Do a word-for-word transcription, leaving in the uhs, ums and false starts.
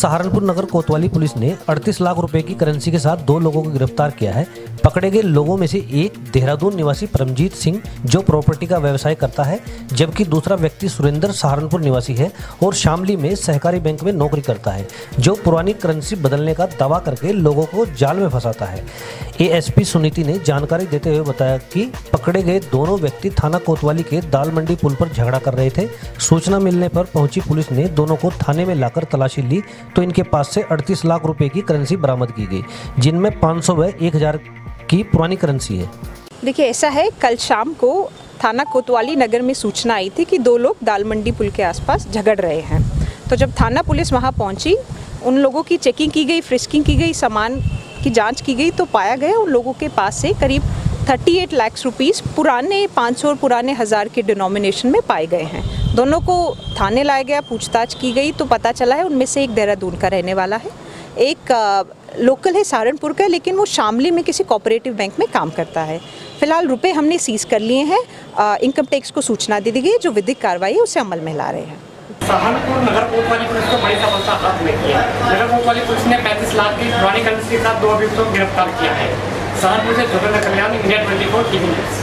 सहारनपुर नगर कोतवाली पुलिस ने अड़तीस लाख रुपए की करेंसी के साथ दो लोगों को गिरफ्तार किया है। पकड़े गए लोगों में से एक देहरादून निवासी परमजीत सिंह जो प्रॉपर्टी का व्यवसाय करता है, जबकि दूसरा व्यक्ति सुरेंद्र सहारनपुर निवासी है और शामली में सहकारी बैंक में नौकरी करता है, जो पुरानी करेंसी बदलने का दावा करके लोगों को जाल में फंसाता है। एएसपी सुनीति ने जानकारी देते हुए बताया कि पकड़े गए दोनों व्यक्ति थाना कोतवाली के दाल मंडी पुल पर झगड़ा कर रहे थे। सूचना मिलने पर पहुंची पुलिस ने दोनों को थाने में लाकर तलाशी ली तो इनके पास से अड़तीस लाख रुपए की करेंसी बरामद की गई, जिनमें पाँच सौ व एक हजार की पुरानी करेंसी है। देखिए, ऐसा है, कल शाम को थाना कोतवाली नगर में सूचना आई थी कि दो लोग दाल मंडी पुल के आसपास झगड़ रहे हैं। तो जब थाना पुलिस वहां पहुंची, उन लोगों की चेकिंग की गई, फ्रिस्किंग की गई, सामान की जांच की गई, तो पाया गया उन लोगों के पास से करीब अड़तीस लाख रुपीस पुराने पाँच सौ और पुराने हज़ार के डिनोमिनेशन में पाए गए हैं। दोनों को थाने लाया गया, पूछताछ की गई तो पता चला है उनमें से एक देहरादून का रहने वाला है, एक आ, लोकल है सहारनपुर का, लेकिन वो शामली में किसी कोऑपरेटिव बैंक में काम करता है। फिलहाल रुपए हमने सीज कर लिए हैं, इनकम टैक्स को सूचना दे दी गई, जो विधिक कार्रवाई है उसे अमल में ला रहे हैं। सहारनपुर नगर कोतवाली पुलिस को बड़ी सफलता हाथ में किया। नगर कोतवाली पुलिस ने पैंतीस लाख की पुरानी करेंसी के साथ दो अभियुक्तों को गिरफ्तार किया है। सहारनपुर से Jogendra Kalyan, India twenty four TV news.